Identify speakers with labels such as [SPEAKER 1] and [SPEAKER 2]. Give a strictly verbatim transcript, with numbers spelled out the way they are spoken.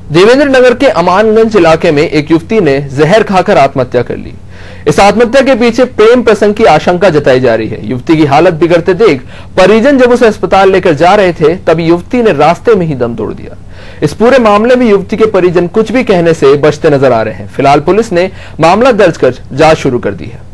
[SPEAKER 1] देवेंद्र नगर के अमानगंज इलाके में एक युवती ने जहर खाकर आत्महत्या कर ली। इस आत्महत्या के पीछे प्रेम प्रसंग की आशंका जताई जा रही है। युवती की हालत बिगड़ते देख परिजन जब उसे अस्पताल लेकर जा रहे थे तभी युवती ने रास्ते में ही दम तोड़ दिया। इस पूरे मामले में युवती के परिजन कुछ भी कहने से बचते नजर आ रहे हैं। फिलहाल पुलिस ने मामला दर्ज कर जांच शुरू कर दी है।